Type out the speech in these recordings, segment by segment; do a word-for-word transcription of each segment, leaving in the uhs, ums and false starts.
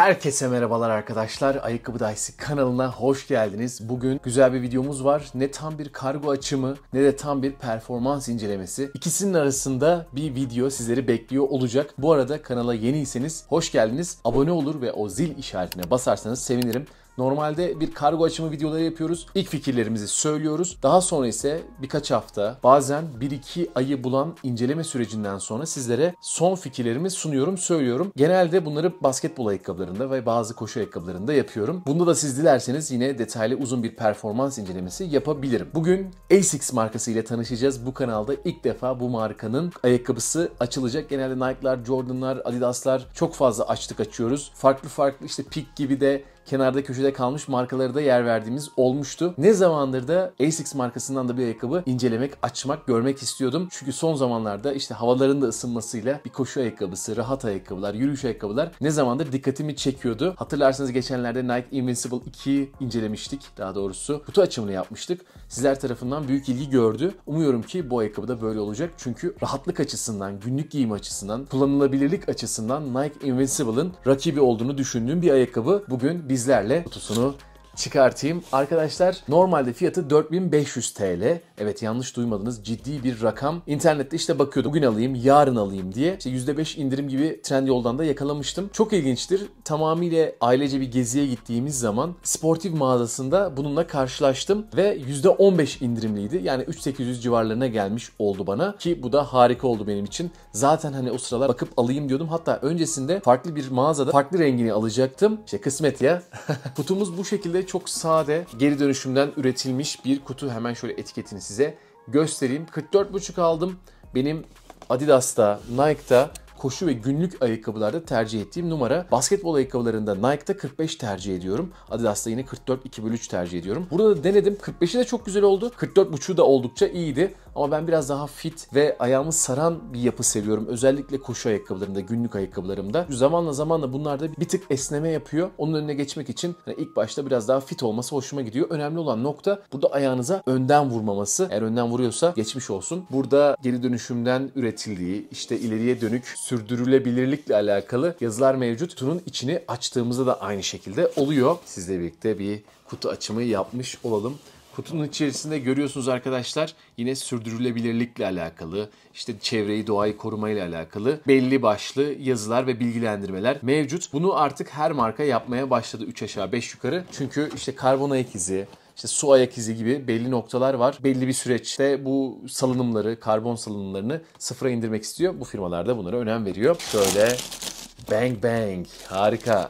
Herkese merhabalar arkadaşlar. Ayakkabı Dayısı kanalına hoş geldiniz. Bugün güzel bir videomuz var. Ne tam bir kargo açımı ne de tam bir performans incelemesi. İkisinin arasında bir video sizleri bekliyor olacak. Bu arada kanala yeniyseniz hoş geldiniz. Abone olur ve o zil işaretine basarsanız sevinirim. Normalde bir kargo açımı videoları yapıyoruz. İlk fikirlerimizi söylüyoruz. Daha sonra ise birkaç hafta, bazen bir iki ayı bulan inceleme sürecinden sonra sizlere son fikirlerimi sunuyorum, söylüyorum. Genelde bunları basketbol ayakkabılarında ve bazı koşu ayakkabılarında yapıyorum. Bunda da siz dilerseniz yine detaylı uzun bir performans incelemesi yapabilirim. Bugün Asics markası ile tanışacağız. Bu kanalda ilk defa bu markanın ayakkabısı açılacak. Genelde Nike'lar, Jordan'lar, Adidas'lar çok fazla açtık açıyoruz. Farklı farklı işte Peak gibi de kenarda köşede kalmış markalara da yer verdiğimiz olmuştu. Ne zamandır da Asics markasından da bir ayakkabı incelemek, açmak, görmek istiyordum. Çünkü son zamanlarda işte havaların da ısınmasıyla bir koşu ayakkabısı, rahat ayakkabılar, yürüyüş ayakkabılar ne zamandır dikkatimi çekiyordu. Hatırlarsanız geçenlerde Nike Invincible ikiyi incelemiştik. Daha doğrusu kutu açımını yapmıştık. Sizler tarafından büyük ilgi gördü. Umuyorum ki bu ayakkabı da böyle olacak. Çünkü rahatlık açısından, günlük giyim açısından, kullanılabilirlik açısından Nike Invincible'ın rakibi olduğunu düşündüğüm bir ayakkabı. Bugün bizlerle kutusunu çıkartayım. Arkadaşlar normalde fiyatı dört bin beş yüz TL. Evet, yanlış duymadınız, ciddi bir rakam. İnternette işte bakıyordum bugün alayım, yarın alayım diye. İşte yüzde beş indirim gibi Trendyol'dan da yakalamıştım. Çok ilginçtir. Tamamıyla ailece bir geziye gittiğimiz zaman sportif mağazasında bununla karşılaştım ve yüzde on beş indirimliydi. Yani üç bin sekiz yüz civarlarına gelmiş oldu bana ki bu da harika oldu benim için. Zaten hani o sıralar bakıp alayım diyordum. Hatta öncesinde farklı bir mağazada farklı rengini alacaktım. İşte kısmet ya. Kutumuz bu şekilde. Çok sade, geri dönüşümden üretilmiş bir kutu. Hemen şöyle etiketini size göstereyim. kırk dört buçuk aldım. Benim Adidas'ta, Nike'da, koşu ve günlük ayakkabılarda tercih ettiğim numara. Basketbol ayakkabılarında Nike'da kırk beş tercih ediyorum. Adidas'ta yine kırk dört iki bölü üç tercih ediyorum. Burada da denedim. kırk beşi de çok güzel oldu. kırk dört buçuğu da oldukça iyiydi. Ama ben biraz daha fit ve ayağımı saran bir yapı seviyorum. Özellikle koşu ayakkabılarımda, günlük ayakkabılarımda. Zamanla zamanla bunlarda bir tık esneme yapıyor. Onun önüne geçmek için hani ilk başta biraz daha fit olması hoşuma gidiyor. Önemli olan nokta burada ayağınıza önden vurmaması. Eğer önden vuruyorsa geçmiş olsun. Burada geri dönüşümden üretildiği, işte ileriye dönük sürdürülebilirlikle alakalı yazılar mevcut. Kutunun içini açtığımızda da aynı şekilde oluyor. Sizle birlikte bir kutu açımı yapmış olalım. Kutunun içerisinde görüyorsunuz arkadaşlar, yine sürdürülebilirlikle alakalı, işte çevreyi, doğayı korumayla alakalı belli başlı yazılar ve bilgilendirmeler mevcut. Bunu artık her marka yapmaya başladı, üç aşağı beş yukarı. Çünkü işte karbon ayak izi, İşte su ayak izi gibi belli noktalar var. Belli bir süreçte bu salınımları, karbon salınımlarını sıfıra indirmek istiyor. Bu firmalar da bunlara önem veriyor. Şöyle bang bang, harika.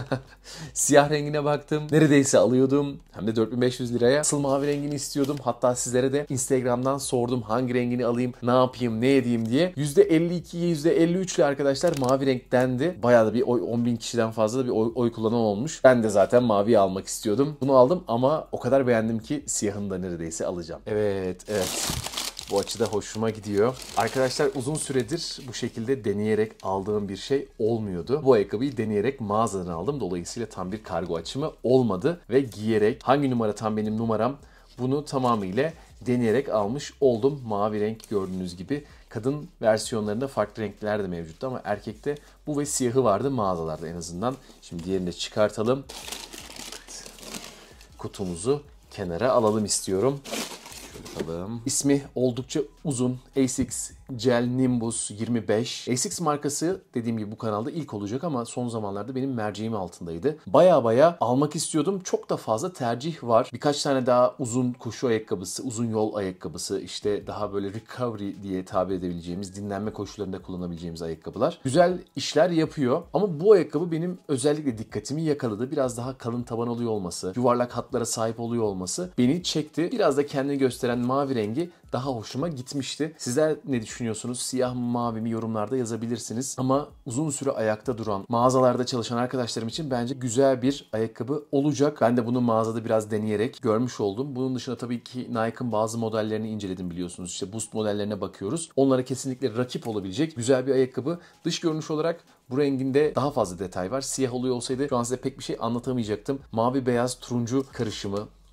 Siyah rengine baktım. Neredeyse alıyordum. Hem de dört bin beş yüz liraya. Asıl mavi rengini istiyordum. Hatta sizlere de Instagram'dan sordum hangi rengini alayım, ne yapayım, ne edeyim diye. yüzde elli ikiye yüzde elli üç ile arkadaşlar mavi renk dendi. Bayağı da bir oy, on bin kişiden fazla da bir oy, oy kullanan olmuş. Ben de zaten maviyi almak istiyordum. Bunu aldım ama o kadar beğendim ki siyahını da neredeyse alacağım. Evet, evet. Bu açıda hoşuma gidiyor. Arkadaşlar uzun süredir bu şekilde deneyerek aldığım bir şey olmuyordu. Bu ayakkabıyı deneyerek mağazadan aldım. Dolayısıyla tam bir kargo açımı olmadı. Ve giyerek hangi numara tam benim numaram, bunu tamamıyla deneyerek almış oldum. Mavi renk gördüğünüz gibi. Kadın versiyonlarında farklı renkler de mevcuttu ama erkekte bu ve siyahı vardı mağazalarda en azından. Şimdi diğerini de çıkartalım. Kutumuzu kenara alalım istiyorum. Bakalım. İsmi oldukça uzun. Asics Gel Nimbus yirmi beş. Asics markası dediğim gibi bu kanalda ilk olacak ama son zamanlarda benim merceğim altındaydı. Baya baya almak istiyordum. Çok da fazla tercih var. Birkaç tane daha uzun koşu ayakkabısı, uzun yol ayakkabısı, işte daha böyle recovery diye tabir edebileceğimiz, dinlenme koşullarında kullanabileceğimiz ayakkabılar. Güzel işler yapıyor ama bu ayakkabı benim özellikle dikkatimi yakaladı. Biraz daha kalın taban oluyor olması, yuvarlak hatlara sahip oluyor olması beni çekti. Biraz da kendini gösteren mavi rengi daha hoşuma gitmişti. Sizler ne düşünüyorsunuz? Siyah mı mavi mi yorumlarda yazabilirsiniz. Ama uzun süre ayakta duran, mağazalarda çalışan arkadaşlarım için bence güzel bir ayakkabı olacak. Ben de bunu mağazada biraz deneyerek görmüş oldum. Bunun dışında tabii ki Nike'ın bazı modellerini inceledim biliyorsunuz. İşte Boost modellerine bakıyoruz. Onlara kesinlikle rakip olabilecek güzel bir ayakkabı. Dış görünüş olarak bu renginde daha fazla detay var. Siyah oluyor olsaydı şu an size pek bir şey anlatamayacaktım. Mavi, beyaz, turuncu karışımı,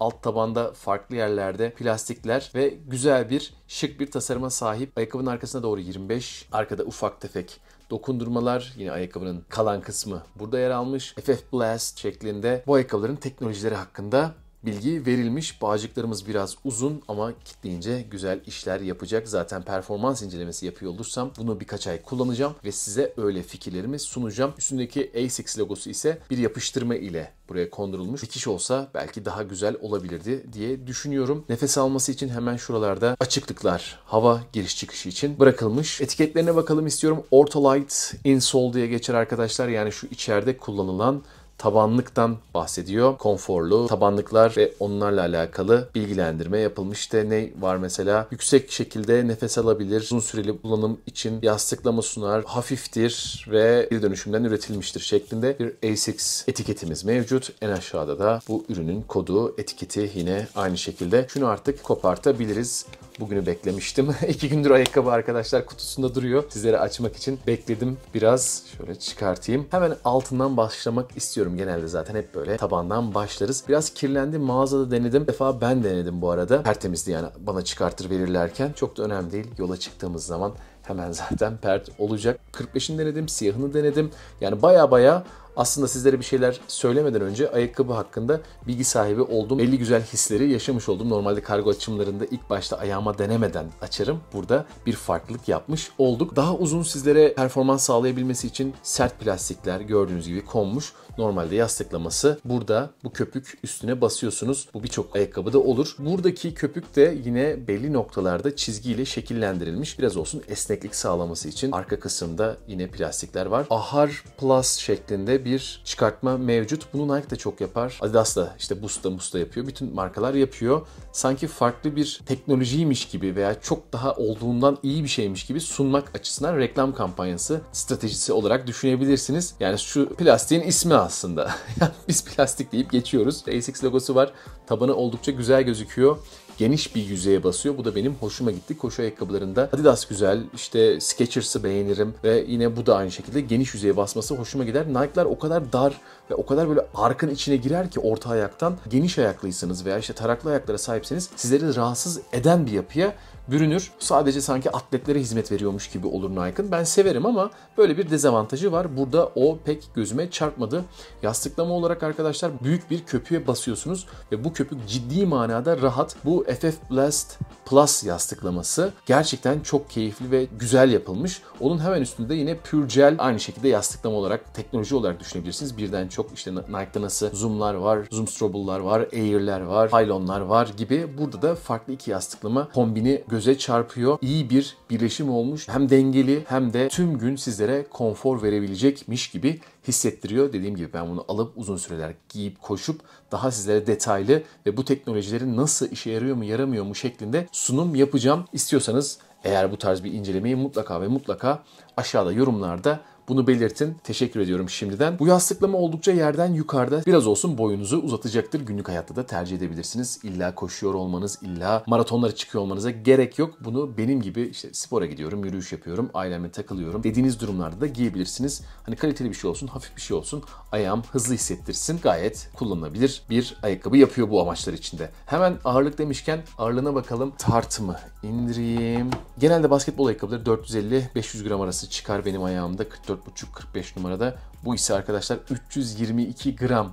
alt tabanda farklı yerlerde plastikler ve güzel bir şık bir tasarıma sahip. Ayakkabının arkasına doğru yirmi beş. Arkada ufak tefek dokundurmalar, yine ayakkabının kalan kısmı burada yer almış. F F Blast şeklinde bu ayakkabıların teknolojileri hakkında bilgi verilmiş. Bağcıklarımız biraz uzun ama kitleyince güzel işler yapacak. Zaten performans incelemesi yapıyor olursam bunu birkaç ay kullanacağım ve size öyle fikirlerimi sunacağım. Üstündeki Asics logosu ise bir yapıştırma ile buraya kondurulmuş. Dikiş olsa belki daha güzel olabilirdi diye düşünüyorum. Nefes alması için hemen şuralarda açıklıklar hava giriş çıkışı için bırakılmış. Etiketlerine bakalım istiyorum. Ortholite insole diye geçer arkadaşlar. Yani şu içeride kullanılan tabanlıktan bahsediyor. Konforlu tabanlıklar ve onlarla alakalı bilgilendirme yapılmış. İşte ne var mesela? Yüksek şekilde nefes alabilir, uzun süreli kullanım için yastıklama sunar, hafiftir ve geri dönüşümden üretilmiştir şeklinde bir Asics etiketimiz mevcut. En aşağıda da bu ürünün kodu, etiketi yine aynı şekilde. Şunu artık kopartabiliriz. Bugünü beklemiştim. İki gündür ayakkabı arkadaşlar kutusunda duruyor. Sizlere açmak için bekledim. Biraz şöyle çıkartayım. Hemen altından başlamak istiyorum. Genelde zaten hep böyle tabandan başlarız. Biraz kirlendi. Mağazada denedim. Bir defa ben denedim bu arada. Tertemizdi yani bana çıkartır verirlerken. Çok da önemli değil. Yola çıktığımız zaman hemen zaten pert olacak. kırk beşini denedim. Siyahını denedim. Yani baya baya aslında sizlere bir şeyler söylemeden önce ayakkabı hakkında bilgi sahibi oldum. Belli güzel hisleri yaşamış oldum. Normalde kargo açımlarında ilk başta ayağıma denemeden açarım. Burada bir farklılık yapmış olduk. Daha uzun sizlere performans sağlayabilmesi için sert plastikler gördüğünüz gibi konmuş. Normalde yastıklaması burada, bu köpük üstüne basıyorsunuz. Bu birçok ayakkabıda olur. Buradaki köpük de yine belli noktalarda çizgiyle şekillendirilmiş. Biraz olsun esneklik sağlaması için arka kısımda yine plastikler var. Ahar Plus şeklinde bir çıkartma mevcut. Bunu Nike de çok yapar. Adidas da işte Boost'ta Boost'ta yapıyor. Bütün markalar yapıyor. Sanki farklı bir teknolojiymiş gibi veya çok daha olduğundan iyi bir şeymiş gibi sunmak açısından reklam kampanyası stratejisi olarak düşünebilirsiniz. Yani şu plastiğin ismi aslında. Biz plastik deyip geçiyoruz. Asics logosu var. Tabanı oldukça güzel gözüküyor. Geniş bir yüzeye basıyor. Bu da benim hoşuma gitti. Koşu ayakkabılarında Adidas güzel, işte Skechers'ı beğenirim ve yine bu da aynı şekilde geniş yüzeye basması hoşuma gider. Nike'lar o kadar dar ve o kadar böyle arkın içine girer ki orta ayaktan geniş ayaklıysanız veya işte taraklı ayaklara sahipseniz sizleri rahatsız eden bir yapıya bürünür. Sadece sanki atletlere hizmet veriyormuş gibi olur Nike'ın. Ben severim ama böyle bir dezavantajı var. Burada o pek gözüme çarpmadı. Yastıklama olarak arkadaşlar büyük bir köpüğe basıyorsunuz ve bu köpük ciddi manada rahat. Bu F F Blast Plus yastıklaması gerçekten çok keyifli ve güzel yapılmış. Onun hemen üstünde yine Pure Gel aynı şekilde yastıklama olarak, teknoloji olarak düşünebilirsiniz. Birden çok işte Nike'da nasıl Zoom'lar var, Zoom Strobel'lar var, Air'ler var, Pylon'lar var gibi. Burada da farklı iki yastıklama kombini göze çarpıyor. İyi bir birleşim olmuş. Hem dengeli hem de tüm gün sizlere konfor verebilecekmiş gibi hissettiriyor. Dediğim gibi ben bunu alıp uzun süreler giyip koşup daha sizlere detaylı ve bu teknolojilerin nasıl işe yarıyor mu yaramıyor mu şeklinde sunum yapacağım. İstiyorsanız eğer bu tarz bir incelemeyi mutlaka ve mutlaka aşağıda yorumlarda bunu belirtin. Teşekkür ediyorum şimdiden. Bu yastıklama oldukça yerden yukarıda. Biraz olsun boyunuzu uzatacaktır. Günlük hayatta da tercih edebilirsiniz. İlla koşuyor olmanız, illa maratonlara çıkıyor olmanıza gerek yok. Bunu benim gibi işte spora gidiyorum, yürüyüş yapıyorum, ailemle takılıyorum dediğiniz durumlarda da giyebilirsiniz. Hani kaliteli bir şey olsun, hafif bir şey olsun, ayağım hızlı hissettirsin. Gayet kullanılabilir bir ayakkabı yapıyor bu amaçlar içinde. Hemen ağırlık demişken ağırlığına bakalım. Tartımı indireyim. Genelde basketbol ayakkabıları dört yüz elli beş yüz gram arası çıkar benim ayağımda. kırk dört buçuk kırk beş numarada. Bu ise arkadaşlar üç yüz yirmi iki gram.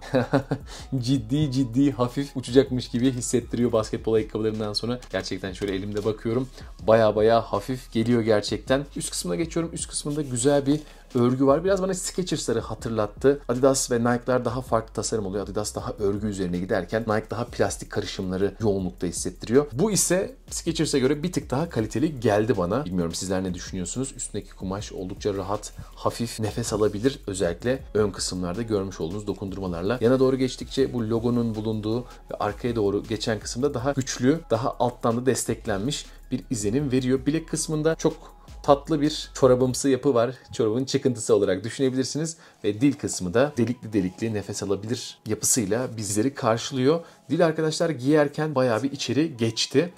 ciddi ciddi hafif uçacakmış gibi hissettiriyor basketbol ayakkabılarından sonra. Gerçekten şöyle elimde bakıyorum. Baya baya hafif geliyor gerçekten. Üst kısmına geçiyorum. Üst kısmında güzel bir örgü var. Biraz bana Skechers'ları hatırlattı. Adidas ve Nike'lar daha farklı tasarım oluyor. Adidas daha örgü üzerine giderken Nike daha plastik karışımları yoğunlukta hissettiriyor. Bu ise Skechers'a göre bir tık daha kaliteli geldi bana. Bilmiyorum sizler ne düşünüyorsunuz? Üstündeki kumaş oldukça rahat, hafif, nefes alabilir. Özellikle ön kısımlarda görmüş olduğunuz dokundurmalarla. Yana doğru geçtikçe bu logonun bulunduğu ve arkaya doğru geçen kısımda daha güçlü, daha alttan da desteklenmiş bir izlenim veriyor. Bilek kısmında çok tatlı bir çorabımsı yapı var. Çorabın çıkıntısı olarak düşünebilirsiniz. Ve dil kısmı da delikli delikli nefes alabilir yapısıyla bizleri karşılıyor. Dil arkadaşlar giyerken bayağı bir içeri geçti.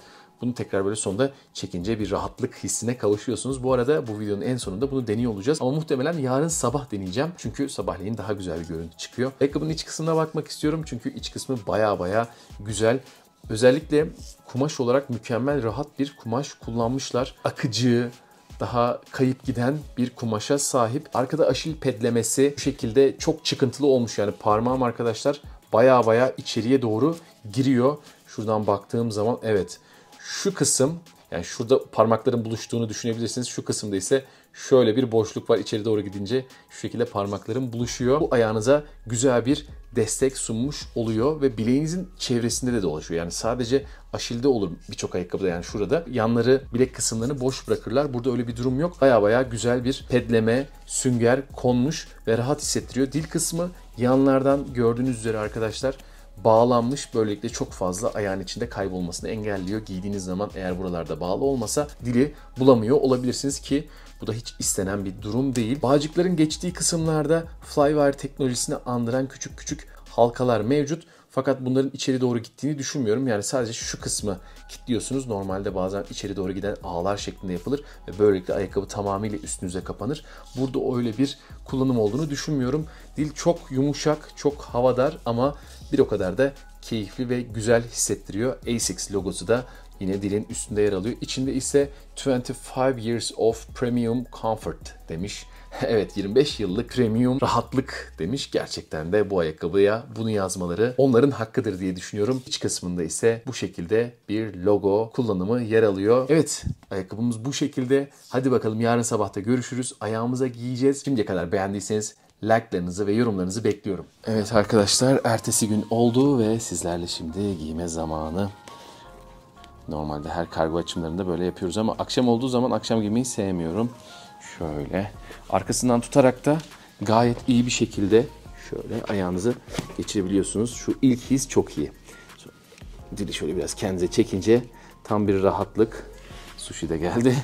Bunu tekrar böyle sonunda çekince bir rahatlık hissine kavuşuyorsunuz. Bu arada bu videonun en sonunda bunu deniyor olacağız. Ama muhtemelen yarın sabah deneyeceğim. Çünkü sabahleyin daha güzel bir görüntü çıkıyor. Ayakkabının iç kısmına bakmak istiyorum. Çünkü iç kısmı baya baya güzel. Özellikle kumaş olarak mükemmel rahat bir kumaş kullanmışlar. Akıcı, daha kayıp giden bir kumaşa sahip. Arkada aşil pedlemesi bu şekilde çok çıkıntılı olmuş. Yani parmağım arkadaşlar baya baya içeriye doğru giriyor. Şuradan baktığım zaman evet şu kısım, yani şurada parmakların buluştuğunu düşünebilirsiniz. Şu kısımda ise şöyle bir boşluk var. İçeri doğru gidince şu şekilde parmakların buluşuyor. Bu ayağınıza güzel bir destek sunmuş oluyor ve bileğinizin çevresinde de dolaşıyor. Yani sadece aşilde olur birçok ayakkabıda, yani şurada. Yanları, bilek kısımlarını boş bırakırlar. Burada öyle bir durum yok. Baya baya güzel bir pedleme, sünger konmuş ve rahat hissettiriyor. Dil kısmı yanlardan gördüğünüz üzere arkadaşlar bağlanmış. Böylelikle çok fazla ayağın içinde kaybolmasını engelliyor. Giydiğiniz zaman eğer buralarda bağlı olmasa dili bulamıyor olabilirsiniz ki bu da hiç istenen bir durum değil. Bağcıkların geçtiği kısımlarda Flywire teknolojisini andıran küçük küçük halkalar mevcut. Fakat bunların içeri doğru gittiğini düşünmüyorum. Yani sadece şu kısmı kilitliyorsunuz. Normalde bazen içeri doğru giden ağlar şeklinde yapılır ve böylelikle ayakkabı tamamıyla üstünüze kapanır. Burada öyle bir kullanım olduğunu düşünmüyorum. Dil çok yumuşak, çok havadar ama bir o kadar da keyifli ve güzel hissettiriyor. Asics logosu da yine dilin üstünde yer alıyor. İçinde ise yirmi beş years of premium comfort demiş. Evet, yirmi beş yıllık premium rahatlık demiş. Gerçekten de bu ayakkabıya bunu yazmaları onların hakkıdır diye düşünüyorum. İç kısmında ise bu şekilde bir logo kullanımı yer alıyor. Evet, ayakkabımız bu şekilde. Hadi bakalım yarın sabahta görüşürüz. Ayağımıza giyeceğiz. Şimdiye kadar beğendiyseniz like'larınızı ve yorumlarınızı bekliyorum. Evet arkadaşlar, ertesi gün oldu ve sizlerle şimdi giyme zamanı. Normalde her kargo açımlarında böyle yapıyoruz ama akşam olduğu zaman akşam giymeyi sevmiyorum. Şöyle arkasından tutarak da gayet iyi bir şekilde şöyle ayağınızı geçirebiliyorsunuz. Şu ilk his çok iyi. Dili şöyle biraz kendinize çekince tam bir rahatlık. Sushi de geldi.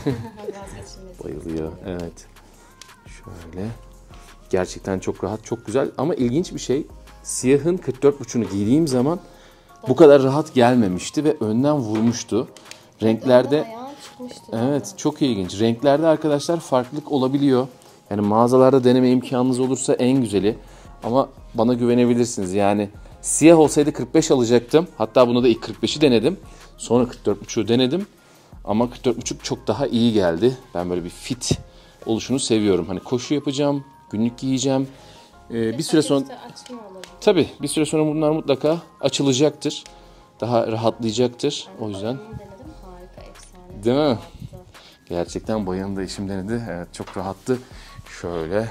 Bayılıyor. Evet. Şöyle. Gerçekten çok rahat, çok güzel ama ilginç bir şey. Siyahın kırk dört buçuğunu giydiğim zaman bu kadar rahat gelmemişti ve önden vurmuştu. Renklerde evet, çok ilginç. Renklerde arkadaşlar farklılık olabiliyor. Yani mağazalarda deneme imkanınız olursa en güzeli. Ama bana güvenebilirsiniz. Yani siyah olsaydı kırk beş alacaktım. Hatta buna da ilk kırk beşi denedim. Sonra kırk dört buçuğu denedim. Ama kırk dört buçuk çok daha iyi geldi. Ben böyle bir fit oluşunu seviyorum. Hani koşu yapacağım, günlük giyeceğim. Ee, bir süre sonra tabii bir süre sonra bunlar mutlaka açılacaktır. Daha rahatlayacaktır. O yüzden. Harika, efsane. Değil mi? Gerçekten bayanın da işim denedi. Evet, çok rahattı. Şöyle.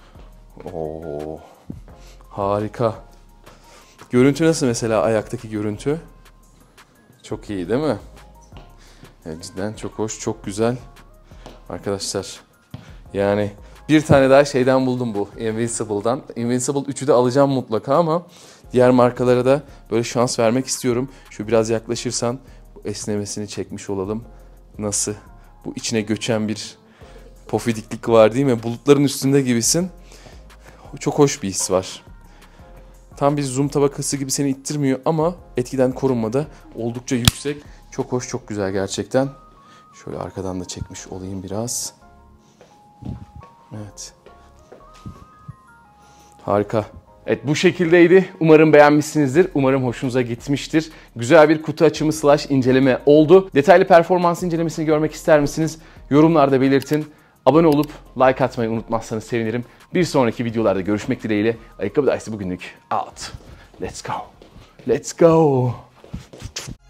Oo. Harika. Görüntü nasıl mesela, ayaktaki görüntü? Çok iyi değil mi? Evet, cidden çok hoş, çok güzel. Arkadaşlar yani bir tane daha şeyden buldum bu Invincible'dan. Invincible üçü de alacağım mutlaka ama diğer markalara da böyle şans vermek istiyorum. Şu biraz yaklaşırsan bu esnemesini çekmiş olalım. Nasıl? Bu içine göçen bir pofidiklik var değil mi? Bulutların üstünde gibisin. Çok hoş bir his var. Tam bir zoom tabakası gibi seni ittirmiyor ama etkiden korunma da oldukça yüksek. Çok hoş, çok güzel gerçekten. Şöyle arkadan da çekmiş olayım biraz. Evet. Harika. Evet, bu şekildeydi. Umarım beğenmişsinizdir. Umarım hoşunuza gitmiştir. Güzel bir kutu açımı slash inceleme oldu. Detaylı performans incelemesini görmek ister misiniz? Yorumlarda belirtin. Abone olup like atmayı unutmazsanız sevinirim. Bir sonraki videolarda görüşmek dileğiyle. Ayakkabı Dicey bugünlük out. Let's go. Let's go.